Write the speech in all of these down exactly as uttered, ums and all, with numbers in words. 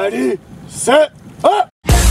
Ready, set, up!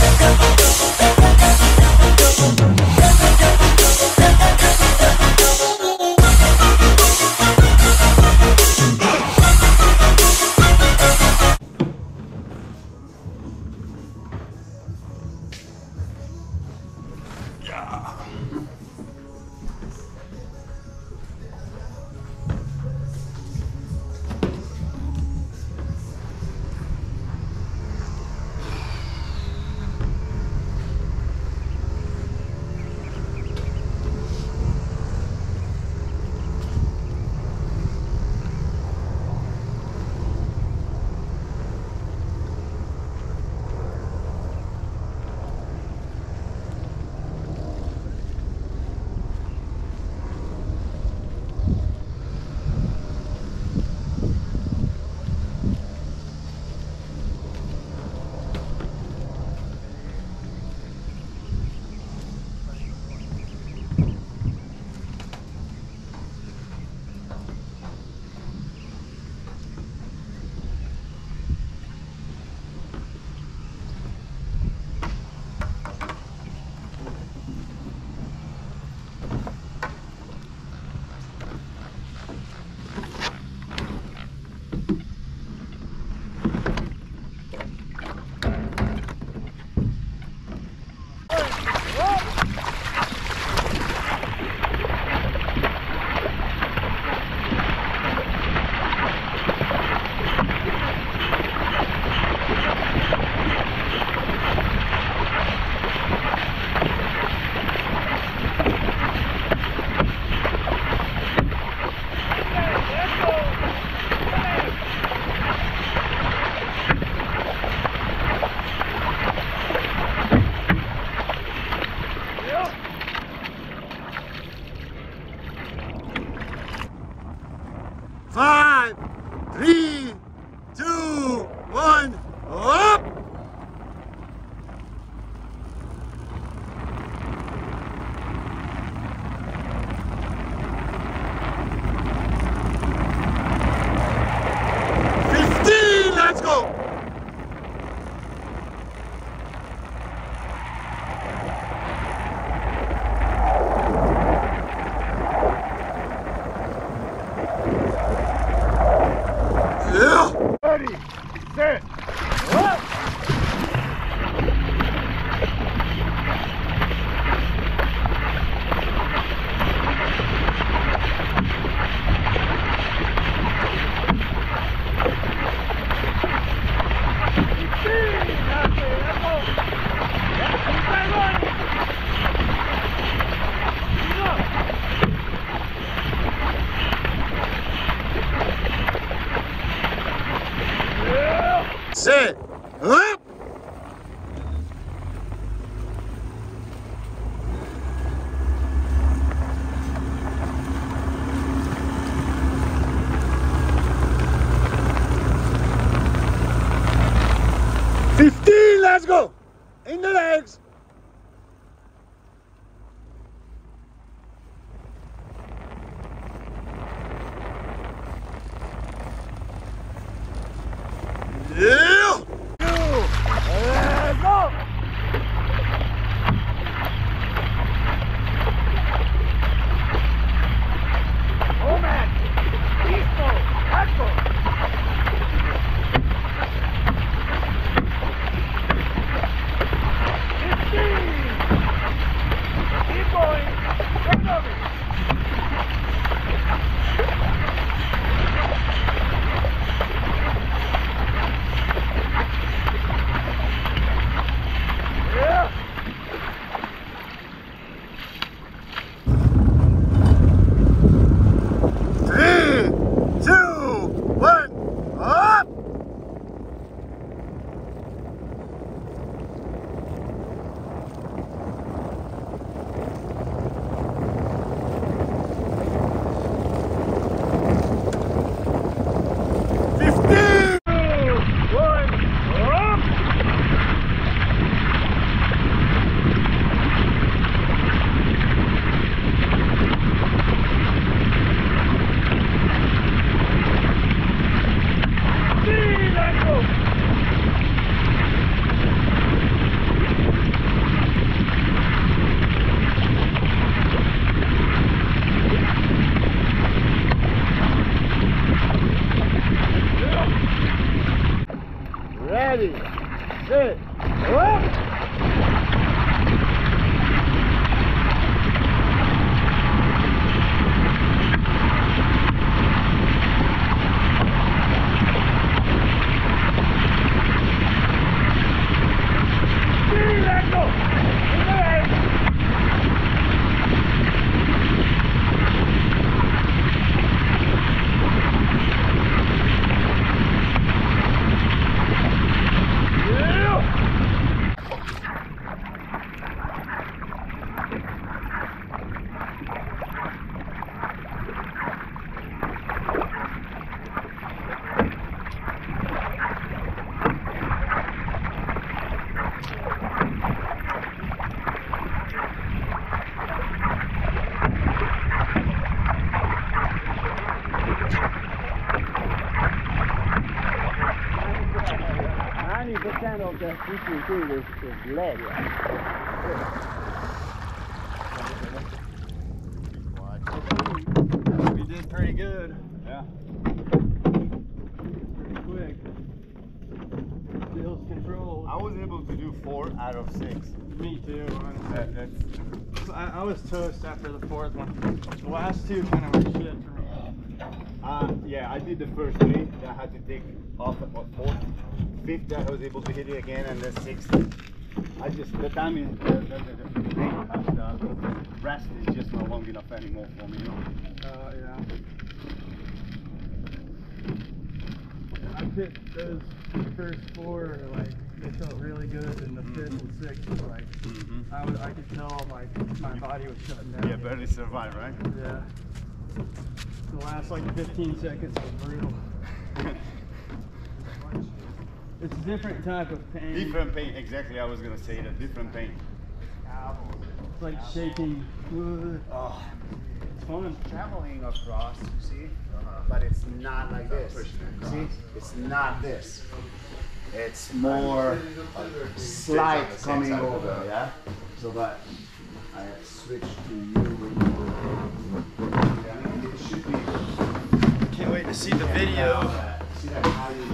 Five, three, two, one, up! Fifteen, let's go! Ready, set, up! Set, up! Fifteen, let's go! In the legs! Yeah! Let's go! Oh man! Peaceful! Let's go! Fifteen! Keep going! Get over it! Ready, set, go up. ninety percent of the fishing food is, is lead. We did pretty good. Yeah. Pretty quick. Feels controlled. I was able to do four out of six. Me too, honestly. That, that's, I, I was toast after the fourth one. The last two kind of were shit for me. uh, yeah, I did the first three. I had to take off at what, fourth? Fifth, I was able to hit it again, and then sixth. I just, the time is, the, the, the, the, the rest is just not long enough anymore for me, you know? Uh, yeah. I picked those first four, like, they felt really good, and the fifth and sixth was like, Mm-hmm. I, was, I could tell my, my body was shutting down. Yeah, barely survive, right? Yeah. The last like fifteen seconds was brutal. It's a different type of pain. Different pain, exactly, I was gonna say that, different pain. It's like shaking wood. Oh. It's fun. Traveling across, you see, uh-huh. But it's not like this. See, it's not this. It's more slight coming over, yeah. So, but I switch to you. It should be. Can't wait to see the video. See that how you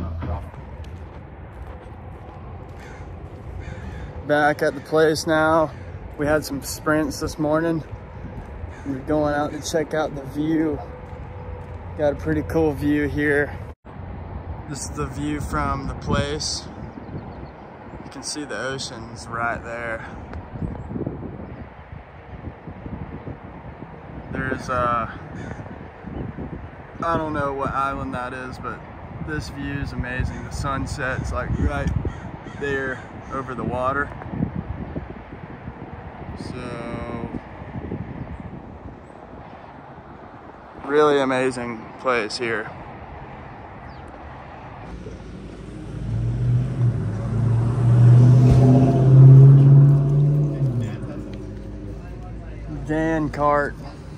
Back at the place now. We had some sprints this morning. We're going out to check out the view. Got a pretty cool view here. This is the view from the place. You can see the ocean's right there. There's uh, I don't know what island that is, but this view is amazing. The sunset's like right there over the water. So, really amazing place here. Dan Cart.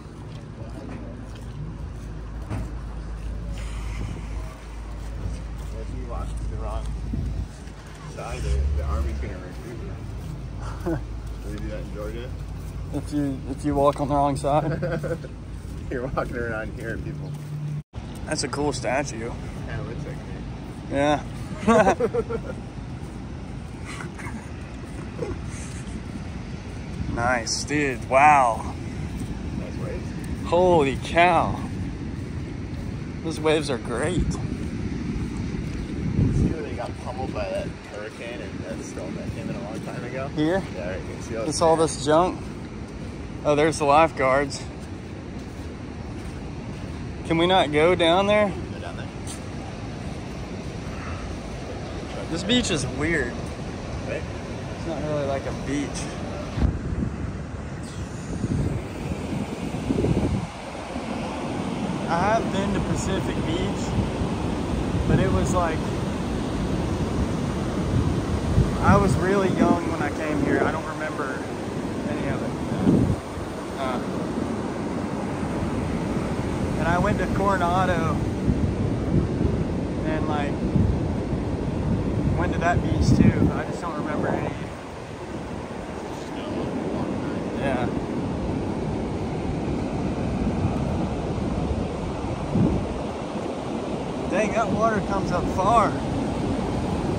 If you watch the wrong side, the, the army's gonna recruit you. Do they do that in Georgia? If you if you walk on the wrong side. You're walking around here and people. That's a cool statue. Yeah, it looks like me. Yeah. Nice, dude. Wow. Nice waves. Holy cow. Those waves are great. See where they got pummeled by that hurricane and that storm that came in a long time ago? Here? Yeah, right. You can see all It's all this junk. Oh, there's the lifeguards. Can we not go down there? Go down there. This beach is weird. Right? It's not really like a beach. I have been to Pacific Beach, but it was like, I was really young when I came here. I don't remember any of it. Uh, and I went to Coronado and like, went to that beach too, but I just don't remember any. Yeah. Dang, that water comes up far.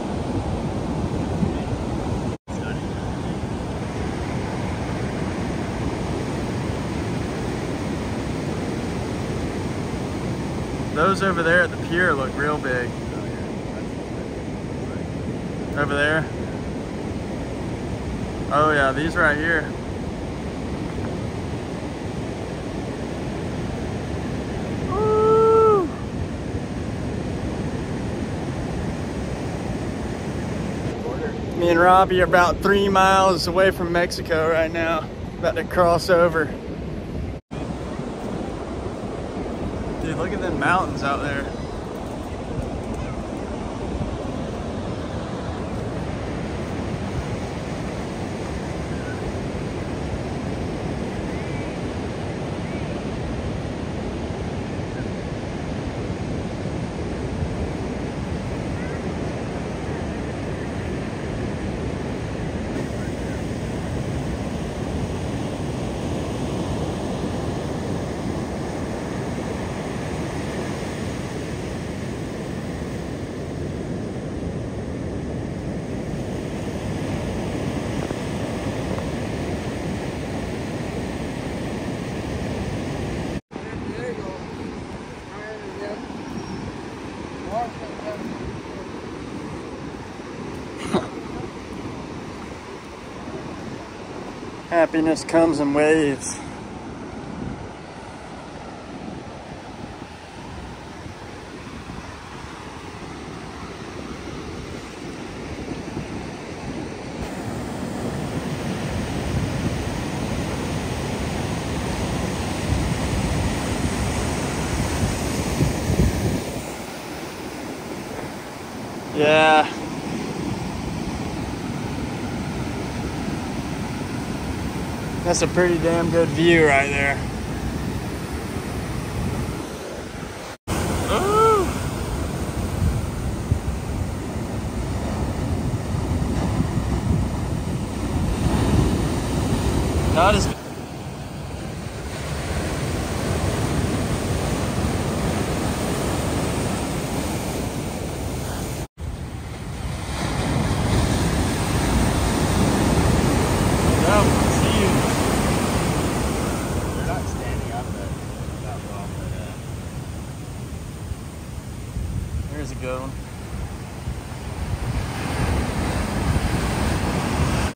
Those over there at the pier look real big. Over there. Oh yeah, these right here. Woo! Me and Robbie are about three miles away from Mexico right now. About to cross over. Dude, look at them mountains out there. Happiness comes in waves. Yeah. That's a pretty damn good view right there. Ooh. Not as